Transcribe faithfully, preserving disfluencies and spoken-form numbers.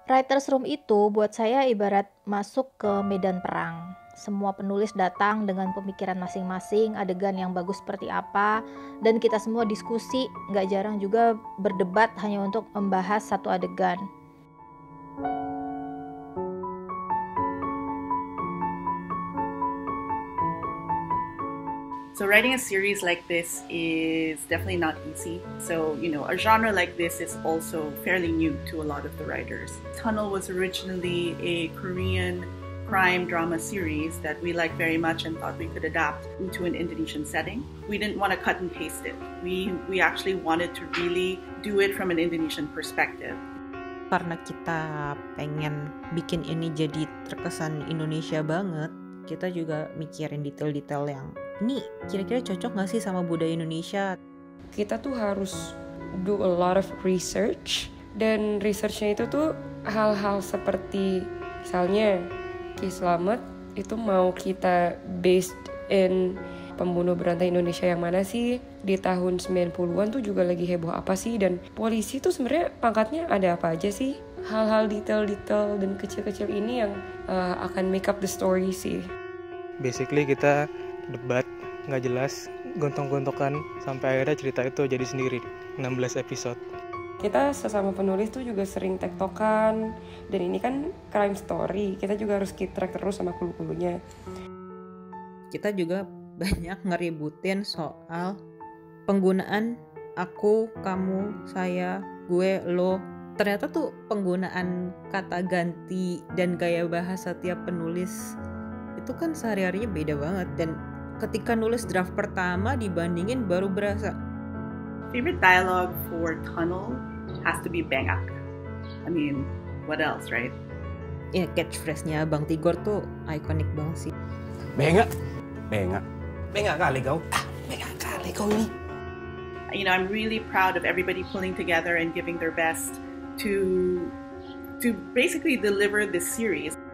Writers Room itu buat saya ibarat masuk ke medan perang. Semua penulis datang dengan pemikiran masing-masing, adegan yang bagus seperti apa, dan kita semua diskusi, nggak jarang juga berdebat hanya untuk membahas satu adegan. So writing a series like this is definitely not easy. So, you know, a genre like this is also fairly new to a lot of the writers. Tunnel was originally a Korean crime drama series that we liked very much and thought we could adapt into an Indonesian setting. We didn't want to cut and paste it. We we actually wanted to really do it from an Indonesian perspective. Karena kita pengen bikin ini jadi terkesan Indonesia banget, kita juga mikirin detail-detail yang ini kira-kira cocok gak sih sama budaya Indonesia. Kita tuh harus do a lot of research, dan researchnya itu tuh hal-hal seperti misalnya Ki Slamet itu mau kita based in pembunuh berantai Indonesia yang mana sih, di tahun sembilan puluhan tuh juga lagi heboh apa sih, dan polisi tuh sebenarnya pangkatnya ada apa aja sih. Hal-hal detail-detail dan kecil-kecil ini yang uh, akan make up the story sih. Basically kita debat nggak jelas, gontok-gontokan sampai akhirnya cerita itu jadi sendiri enam belas episode. Kita sesama penulis tuh juga sering tektokan, dan ini kan crime story, kita juga harus keep track terus sama clue-cluenya. Kita juga banyak ngeributin soal penggunaan aku, kamu, saya, gue, lo. Ternyata tuh penggunaan kata ganti dan gaya bahasa tiap penulis itu kan sehari-harinya beda banget, dan ketika nulis draft pertama dibandingin baru berasa. Favorite dialogue for Tunnel has to be bengak. I mean, what else, right? Ya, catchphrase-nya Bang Tigor tuh ikonik banget sih. Bengak, bengak, bengak kali kau. Ah, bengak kali kau ini. You know, I'm really proud of everybody pulling together and giving their best to to basically deliver this series.